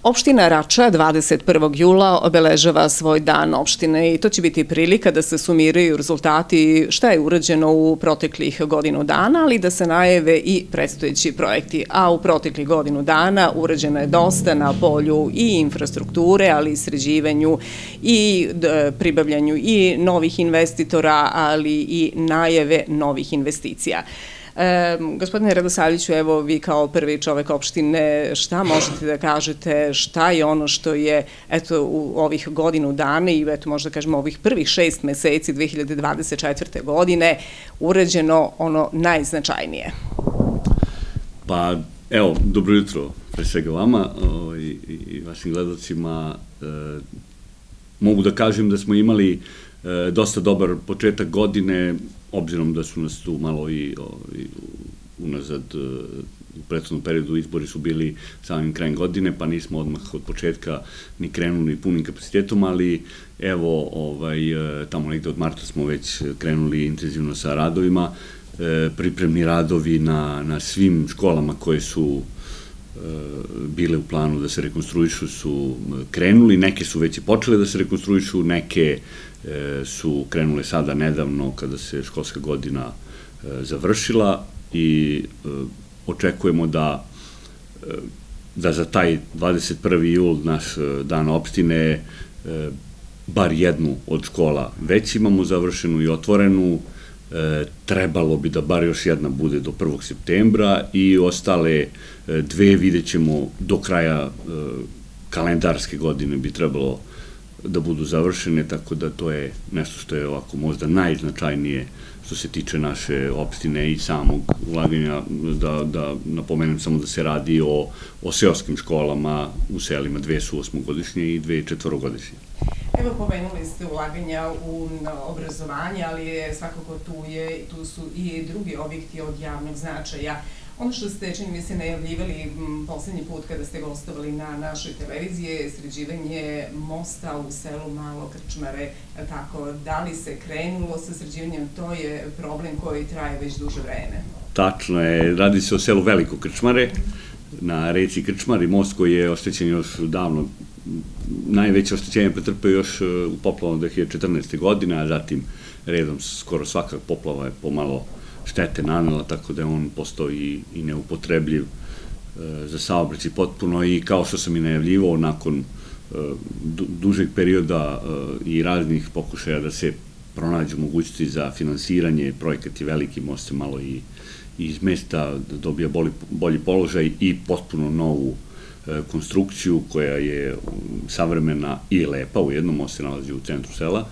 Opština Rača 21. jula obeležava svoj dan opštine i to će biti prilika da se sumiraju rezultati šta je urađeno u proteklih godinu dana, ali da se najave i predstojeći projekti. A u proteklih godinu dana urađeno je dosta na polju i infrastrukture, ali i sređivanju i pribavljanju i novih investitora, ali i najave novih investicija. Gospodine Radosavljeviću, evo vi kao prvi čovek opštine, šta možete da kažete, šta je ono što je u ovih godinu dana i možda kažemo ovih prvih 6 meseci 2024. godine urađeno ono najznačajnije? Pa evo, dobro jutro pre svega vama i vašim gledalcima. Mogu da kažem da smo imali dosta dobar početak godine, obzirom da su nas tu malo i unazad u prethodnom periodu izbori su bili samim krajem godine, pa nismo odmah od početka ni krenuli punim kapacitetom, ali evo, tamo negde od marta smo već krenuli intenzivno sa radovima. Pripremni radovi na svim školama koje su bile u planu da se rekonstruišu su krenuli, neke su već i počele da se rekonstruišu, neke su krenule sada nedavno kada se školska godina završila i očekujemo da za taj 21. jul, naš dan opštine, bar jednu od škola već imamo završenu i otvorenu. Trebalo bi da bar još jedna bude do 1. septembra i ostale dve vidjet ćemo do kraja kalendarske godine bi trebalo da budu završene, tako da to je nešto što je ovako možda najznačajnije što se tiče naše opštine i samog ulaganja, da napomenem samo da se radi o seoskim školama u selima, 2 su 8-godišnje i 2 4-godišnje. Evo, pomenuli ste ulaganja u obrazovanje, ali svakako tu su i drugi objekti od javnog značaja. Ono što ste, čini mi se, najavljivali poslednji put kada ste gostovali na našoj televiziji je sređivanje mosta u selu Malo Krčmare. Tako, da li se krenulo sa sređivanjem? To je problem koji traje već duže vreme. Tačno je, radi se o selu Veliko Krčmare, na reci Krčmari, most koji je oštećen još davno. Najveće oštećenje pretrpeo još u poplavama 2014. godine, a zatim redom skoro svaka poplava je pomalo štete nanela, tako da je on postao i neupotrebljiv za saobraćaj potpuno i kao što sam i najavljivao, nakon dužeg perioda i raznih pokušaja da se pronađu mogućnosti za finansiranje, projekat je veliki, most se malo i iz mesta dobija bolji položaj i potpuno novu konstrukciju koja je savremena i lepa, u jednom most se nalazi u centru sela.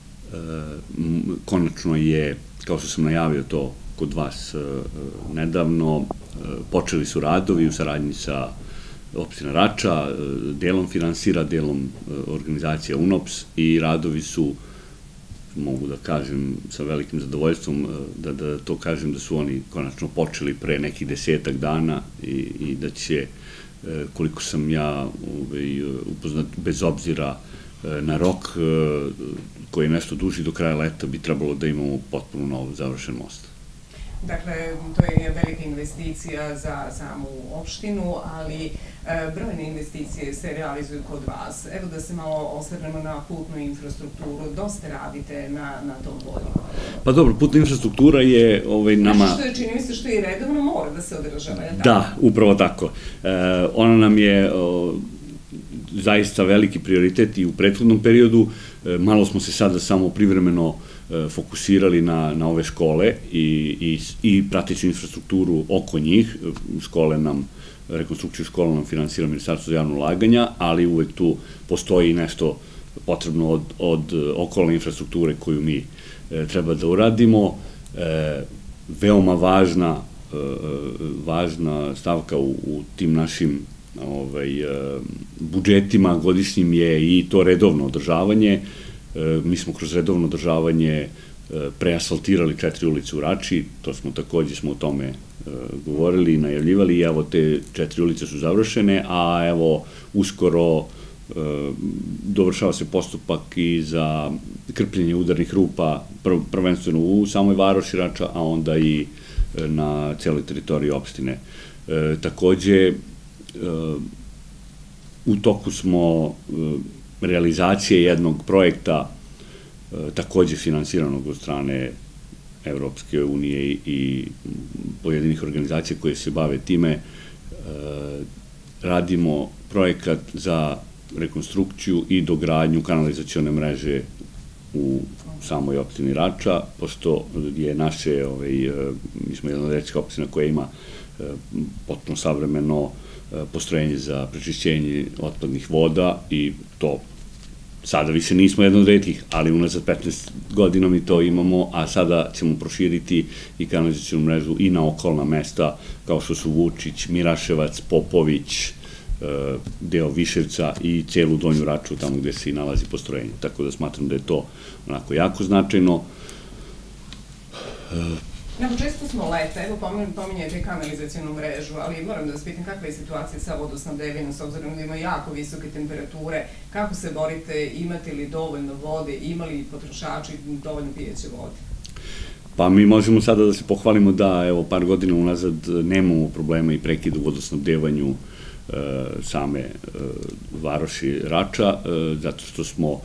Konačno je, kao što sam najavio to kod vas nedavno, počeli su radovi u saradnji sa opština Rača, delom finansira, delom organizacija UNOPS i radovi su, mogu da kažem sa velikim zadovoljstvom, da to kažem da su oni konačno počeli pre nekih 10-ak dana i da će, koliko sam ja upoznat, bez obzira na rok koji je nešto duži, do kraja leta bi trebalo da imamo potpuno novo završen most. Dakle, to je velika investicija za samu opštinu, ali brojne investicije se realizuju kod vas. Evo da se malo osvrnemo na putnu infrastrukturu. Dosta radite na tom polju. Pa dobro, putna infrastruktura je nama... Nešto što je, čini mi se, što i redovno mora da se održava. Da, upravo tako. Ona nam je zaista veliki prioritet i u prethodnom periodu. Malo smo se sada samo privremeno fokusirali na ove škole i prateću infrastrukturu oko njih. Rekonstrukciju škola nam finansira Ministarstvo za javno ulaganja, ali uvek tu postoji nešto potrebno od okolne infrastrukture koju mi treba da uradimo. Veoma važna stavka u tim našim budžetima godišnjim je i to redovno održavanje. Mi smo kroz redovno održavanje preasfaltirali 4 ulice u Rači, to smo takođe o tome govorili i najavljivali i evo te 4 ulice su završene, a evo uskoro dovršava se postupak i za krpljenje udarnih rupa, prvenstveno u samoj varoši Rača, a onda i na celoj teritoriji opštine. Takođe, U toku smo realizacije jednog projekta, takođe finansiranog od strane Evropske unije i pojedinih organizacija koje se bave time. Radimo projekat za rekonstrukciju i dogradnju kanalizacione mreže u samoj opštini Rača, pošto je naše, mi smo jedna od rećih opština koja ima potpuno savremeno postrojenje za prečišćenje otpadnih voda i to sada više nismo jedan od retih, ali unazad 15 godina mi to imamo, a sada ćemo proširiti i kanalizacionu mrežu i na okolna mesta kao što su Vučić, Miraševac, Popović, deo Viševca i celu Donju Raču tamo gde se i nalazi postrojenje. Tako da smatram da je to onako jako značajno. Na početku smo leta, evo pominjete kanalizacijonu mrežu, ali moram da vas pitam kakva je situacija sa vodosnabdevanjem, s obzirom da ima jako visoke temperature, kako se borite, imate li dovoljno vode, ima li potrošači dovoljno pijeće vode? Pa mi možemo sada da se pohvalimo da, evo, par godina unazad nemamo problema i prekida u vodosnabdevanju same varoši Rača, zato što smo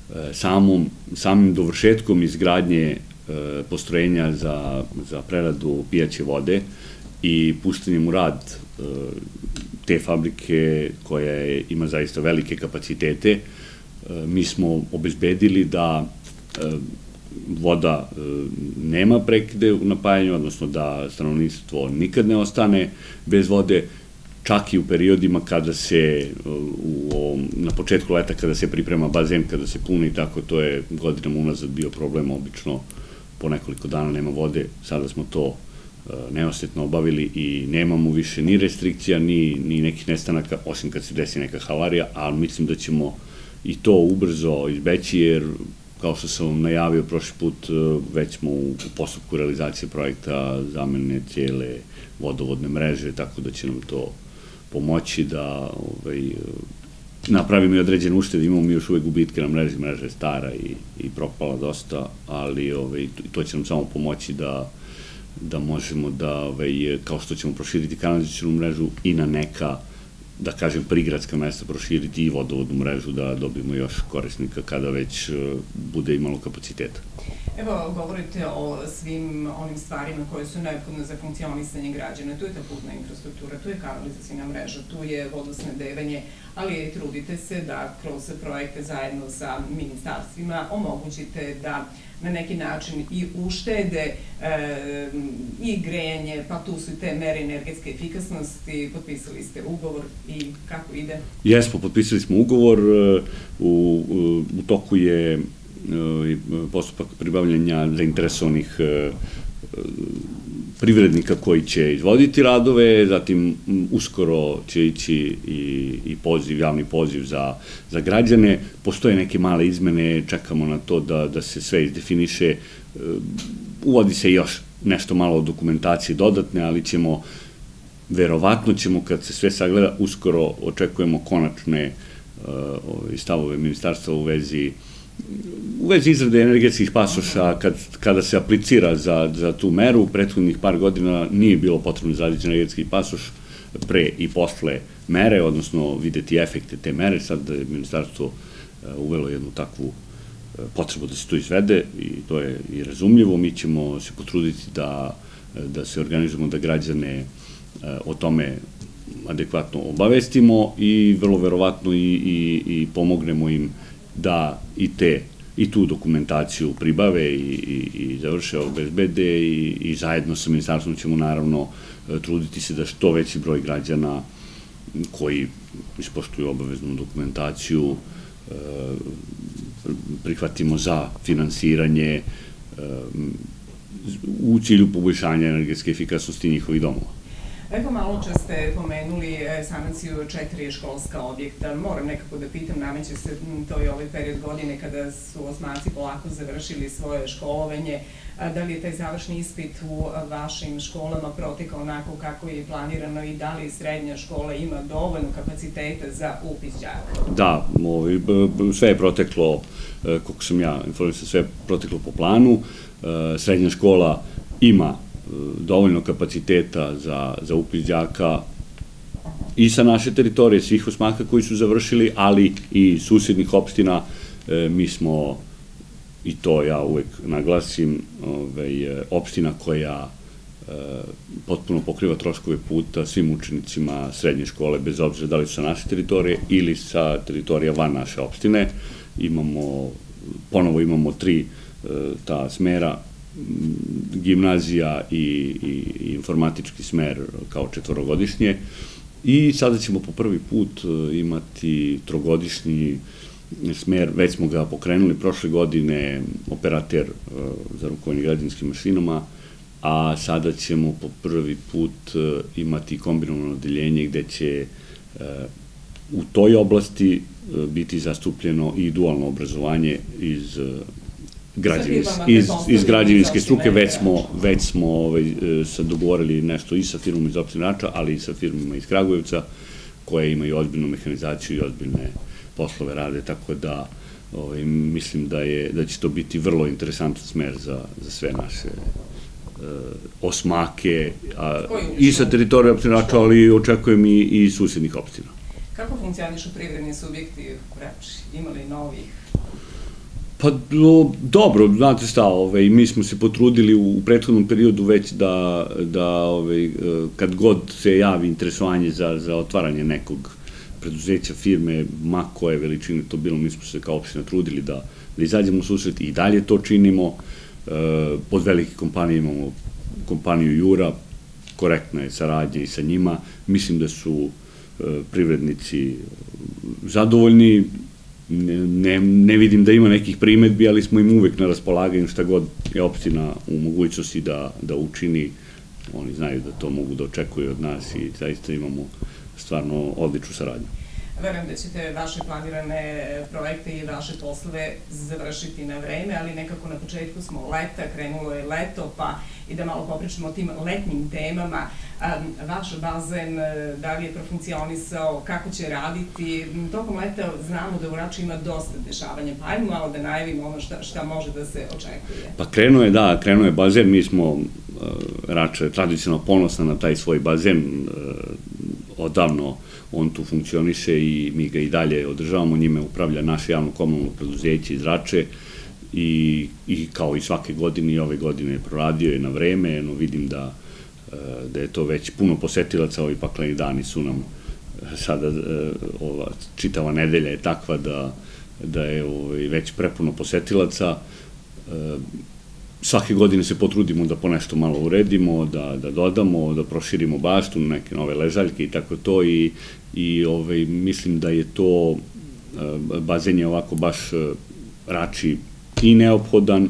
samim dovršetkom izgradnje postrojenja za preradu pijaće vode i puštanjem u rad te fabrike koja ima zaista velike kapacitete, mi smo obezbedili da voda nema prekide u napajanju, odnosno da stanovništvo nikad ne ostane bez vode, čak i u periodima kada se, na početku leta kada se priprema bazen, kada se puni, tako to je godinama unazad bio problem, obično po nekoliko dana nema vode, sada smo to neosetno obavili i nemamo više ni restrikcija, ni nekih nestanaka, osim kad se desi neka havarija, ali mislim da ćemo i to ubrzo izbeći, jer kao što sam vam najavio prošli put, već smo u postupku realizacije projekta zamene cijele vodovodne mreže, tako da će nam to pomoći da napravimo i određene uštede. Imamo mi još uvek gubitke na mreži, mreža je stara i propala dosta, ali to će nam samo pomoći da možemo da, kao što ćemo proširiti kanalizacionu mrežu i na neka, da kažem, prigradska mesta proširiti i vodovodnu mrežu, da dobijemo još korisnika kada već bude imalo kapaciteta. Evo, govorite o svim onim stvarima koje su neophodne za funkcionisanje građana. Tu je ta putna infrastruktura, tu je kanalizacijona mreža, tu je vodosnabdevanje, ali trudite se da kroz projekte zajedno sa ministarstvima omogućite da na neki način i uštede i grejanje, pa tu su i te mere energetske efikasnosti, potpisali ste ugovor i kako ide? Jesmo, potpisali smo ugovor, u toku je postupak pribavljanja zainteresovanih privrednika koji će izvoditi radove, zatim uskoro će ići i javni poziv za građane. Postoje neke male izmene, čekamo na to da se sve izdefiniše. Uvodi se još nešto malo dokumentacije dodatne, ali verovatno ćemo, kad se sve sagleda, uskoro očekujemo konačne stavove ministarstva u vezi izrade energetskih pasoša. Kada se aplicira za tu meru, u prethodnih par godina nije bilo potrebno izraditi energetski pasoš pre i posle mere, odnosno videti efekte te mere. Sad je ministarstvo uvelo jednu takvu potrebu da se to izvede i to je i razumljivo. Mi ćemo se potruditi da se organizujemo, da građane o tome adekvatno obavestimo i vrlo verovatno i pomognemo im da i tu dokumentaciju pribave i završe, obezbede i zajedno sa ministarstvom ćemo naravno truditi se da što veći broj građana koji ispoštuju obaveznu dokumentaciju prihvatimo za finansiranje u cilju poboljšanja energetske efikasnosti njihovih domova. Evo, malo čas ste pomenuli sanaciju 4 školska objekta. Moram nekako da pitam, nameće se to i ovaj period godine kada su osmaci polako završili svoje školovanje. Da li je taj završni ispit u vašim školama protekao onako kako je planirano i da li srednja škola ima dovoljno kapaciteta za upis đaka? Da, sve je proteklo, koliko sam ja informisan, sve je proteklo po planu. Srednja škola ima dovoljno kapaciteta za upis đaka, i sa naše teritorije, svih osmaka koji su završili, ali i susjednih opština. Mi smo, i to ja uvek naglasim, opština koja potpuno pokriva troškove puta svim učenicima srednje škole, bez obzira da li su sa naše teritorije ili sa teritorija van naše opštine. Ponovo imamo 3 ta smera, gimnazija i informatički smer kao 4-godišnje, i sada ćemo po prvi put imati 3-godišnji smer, već smo ga pokrenuli prošle godine, operater za rukovanje građevinskim mašinama, a sada ćemo po prvi put imati kombinovano odeljenje gde će u toj oblasti biti zastupljeno i dualno obrazovanje iz građevinske struke. Već smo sad dogovorili nešto i sa firmom iz opštine Rača, ali i sa firmama iz Kragujevca, koje imaju ozbiljnu mehanizaciju i ozbiljne poslove rade, tako da mislim da će to biti vrlo interesantan smer za sve naše osmake i sa teritorije opštine Rača, ali očekujem i susjednih opština. Kako funkcionišu privredni subjekti u Rači? Ima li novih? Pa dobro, znate šta, mi smo se potrudili u prethodnom periodu već da kad god se javi interesovanje za otvaranje nekog preduzeća, firme, ma koje veličine to bilo, mi smo se kao opština trudili da izađemo u susret, i dalje to činimo. Pod velike kompanije imamo kompaniju Jura, korektna je saradnja i sa njima. Mislim da su privrednici zadovoljni, ne vidim da ima nekih primetbi, ali smo im uvek na raspolaganju šta god je opština u mogućnosti da učini. Oni znaju da to mogu da očekuju od nas i zaista imamo stvarno odličnu saradnju. Verujem da ćete vaše planirane projekte i vaše poslove završiti na vreme, ali nekako na početku smo leta, krenulo je leto, pa i da malo popričamo o tim letnjim temama. Vaš bazen, da li je profunkcionisao, kako će raditi? Tokom leta znamo da u Rači ima dosta dešavanja, pa ajmo malo da najavimo ono šta može da se očekuje. Pa krenuo je bazen, mi smo, Rača je tradicionalno ponosna na taj svoj bazen, odavno on tu funkcioniše i mi ga i dalje održavamo, njime upravlja naše javno-komunalno preduzeće iz Rače i kao i svake godine i ove godine proradio je na vreme, vidim da je to već puno posetilaca, ovi pakleni dani su nam sada, čitava nedelja je takva da je već prepuno posetilaca. Svake godine se potrudimo da po nešto malo uredimo, da dodamo, da proširimo baštu, neke nove ležaljke i tako to, i mislim da je to, bazen je ovako baš Rači i neophodan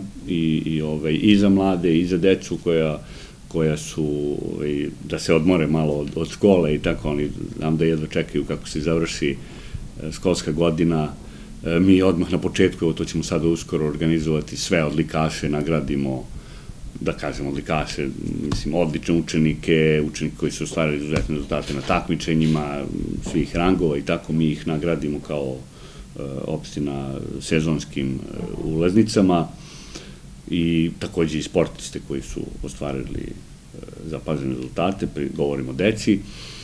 i za mlade i za decu koja su, da se odmore malo od škole i tako, oni znam da jedva čekaju kako se završi školska godina. Mi odmah na početku, evo to ćemo sada uskoro organizovati, sve odlikaše nagradimo, da kažem odlikaše, mislim odlične učenike koji su ostvarili izuzetne rezultate na takmičenjima svih rangova i tako, mi ih nagradimo kao opština sezonskim ulaznicama, i takođe i sportiste koji su ostvarili zapažene rezultate, govorimo o deci.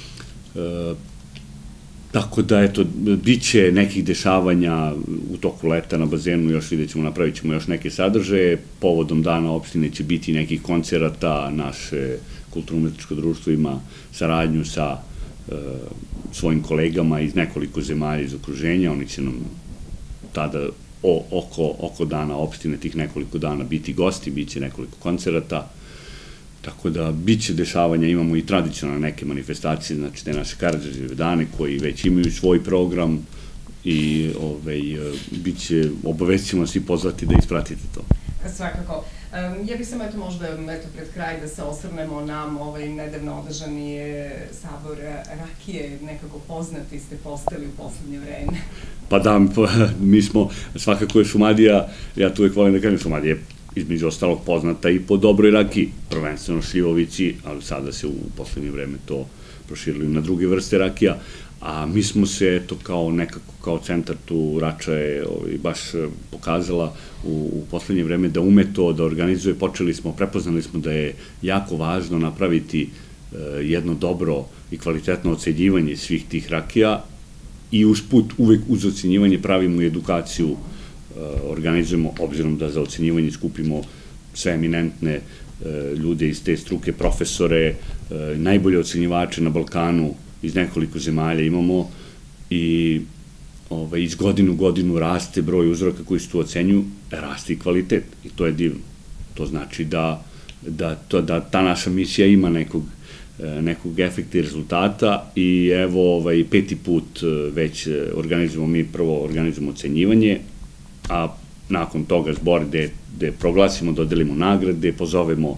Tako da, eto, bit će nekih dešavanja u toku leta na bazenu, još vidjet ćemo, napravit ćemo još neke sadržaje. Povodom dana opštine će biti nekih koncerata, naše kulturno-umetničko društvo ima saradnju sa svojim kolegama iz nekoliko zemalja iz okruženja, oni će nam tada oko dana opštine, tih nekoliko dana, biti gosti, bit će nekoliko koncerata. Tako da, bit će dešavanja, imamo i tradicionalne neke manifestacije, znači te naše Karađorđeve dane koji već imaju svoj program i bit će, obavezit ćemo svi pozvati da ispratite to. Svakako. Ja bih samo možda pred kraj da se osvrnemo na nedavno održani sabor rakije, nekako poznati ste postali u poslednje vreme. Pa da, mi smo, svakako je Šumadija, ja tu uvek volim da kažem, Šumadija je između ostalog poznata i po dobroj rakiji, prvenstveno šljivovici, ali sada se u poslednje vreme to proširili na druge vrste rakija, a mi smo se, eto, kao centar tu, Rača je baš pokazala u poslednje vreme da ume to, da organizuje, prepoznali smo da je jako važno napraviti jedno dobro i kvalitetno ocenjivanje svih tih rakija i usput uvek uz ocenjivanje pravimo i edukaciju, organizujemo, obzirom da za ocenjivanje skupimo sve eminentne ljude iz te struke, profesore, najbolje ocenjivače na Balkanu iz nekoliko zemalja imamo i iz godinu u godinu raste broj uzoraka koji se tu ocenjuju, raste i kvalitet i to je divno. To znači da ta naša misija ima nekog efekta i rezultata i evo 5. put već prvo organizujemo ocenjivanje, a nakon toga zbor gde proglasimo, dodelimo nagrade, pozovemo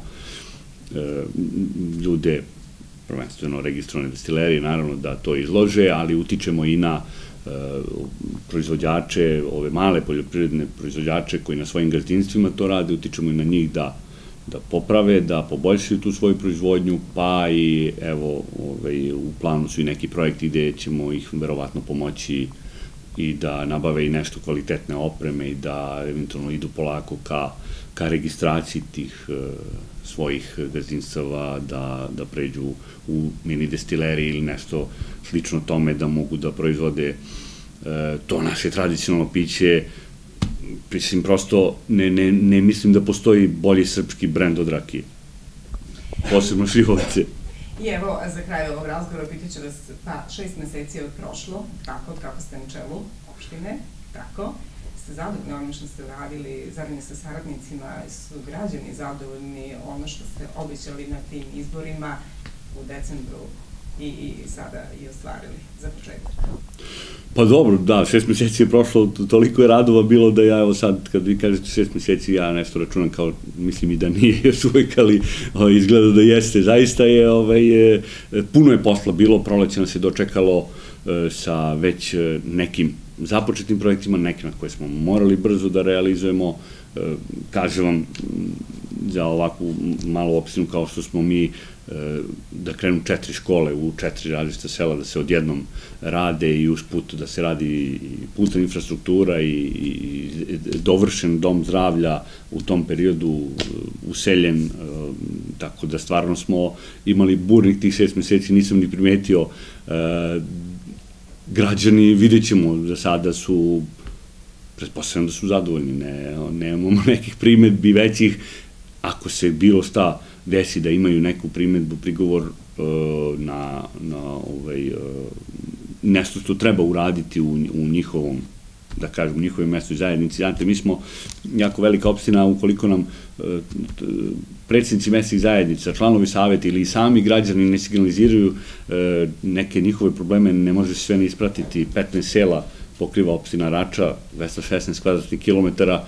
ljude, prvenstveno registrovane destilerije, naravno da to izlože, ali utičemo i na proizvođače, ove male poljoprivredne proizvođače koji na svojim gazdinstvima to rade, utičemo i na njih da poprave, da poboljšaju tu svoju proizvodnju, pa i evo u planu su i neki projekti gde ćemo ih verovatno pomoći i da nabave i nešto kvalitetne opreme i da eventualno idu polako ka registraciji tih svojih gazdinstava, da pređu u mini destilerije ili nešto slično tome, da mogu da proizvode to naše tradicionalno piće. Mislim, prosto ne mislim da postoji bolji srpski brend od rakije. Posebno Šljivovice. I evo, za kraj ovog razgovora pitaću vas, 6 meseci je od prošlo, tako, od kako ste na čelu opštine, tako, ste zadovoljni onim što ste uradili, zaradni sa saradnicima, su građani zadovoljni ono što ste obećali na tim izborima u decembru i sada i ostvarili za početak? Pa dobro, da, 6 meseci je prošlo, toliko je radova bilo da ja evo sad, kad vi kažete 6 meseci, ja nešto računam kao, mislim i da nije još uvek, ali izgleda da jeste. Zaista je, puno je posla bilo, proleće nas je dočekalo sa već nekim započetim projektima, nekima koje smo morali brzo da realizujemo. Kažem vam, za ovakvu malu opštinu kao što smo mi, da krenu 4 škole u 4 različita sela, da se odjednom rade i usput da se radi i putna infrastruktura i dovršen dom zdravlja u tom periodu, useljen, tako da stvarno smo imali burnih tih 6 meseci, nisam ni primetio. Građani, vidjet ćemo, za sada su, pretpostavljam da su zadovoljni, nemamo nekih primetbi većih, ako se bilo šta desi da imaju neku primetbu, prigovor na nešto što treba uraditi u njihovom, da kažem, u njihovoj mesnoj zajednici. Znate, mi smo jako velika opština, ukoliko nam predsjednici mesnih zajednica, članovi saveta ili i sami građani ne signaliziraju neke njihove probleme, ne može se sve ne ispratiti. 15 sela pokriva opština Rača, 216 kvadratnih kilometara,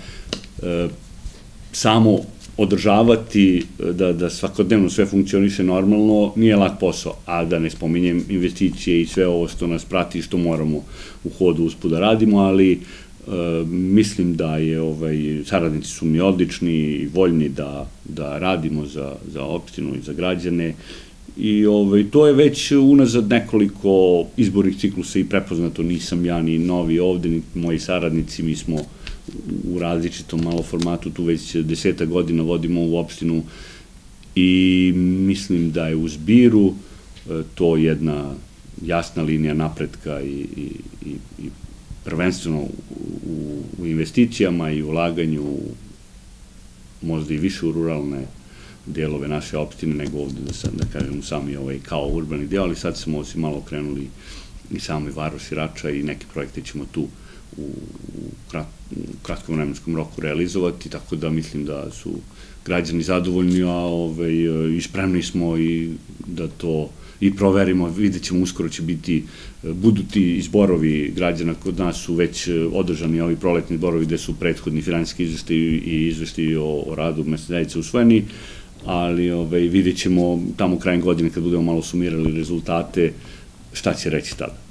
samo održavati, da svakodnevno sve funkcioniše normalno, nije lak posao, a da ne spominjem investicije i sve ovo što nas prati i što moramo u hodu usput da radimo, ali mislim da saradnici su mi odlični i voljni da radimo za opštinu i za građane i to je već unazad nekoliko izbornih ciklusa i prepoznato, nisam ja ni novi ovde, ni moji saradnici, mi smo u različitom malo formatu, tu već 10 godina vodimo ovu opštinu i mislim da je u zbiru to jedna jasna linija napretka i prvenstveno u investicijama i ulaganju možda i više u ruralne delove naše opštine nego ovde, da kažem, sami kao urbani deo, ali sad smo se malo krenuli i sami Varoš i Rača i neke projekte ćemo tu u kratkom vremenskom roku realizovati, tako da mislim da su građani zadovoljni, a i spremni smo i da to i proverimo. Vidjet ćemo, uskoro će budu ti zborovi građana, kod nas su već održani ovi proletni zborovi gde su prethodni finansijski izveštaji i izveštaji o radu mesne zajednice usvojeni, ali vidjet ćemo tamo krajem godine kad budemo malo sumirali rezultate šta će reći tada.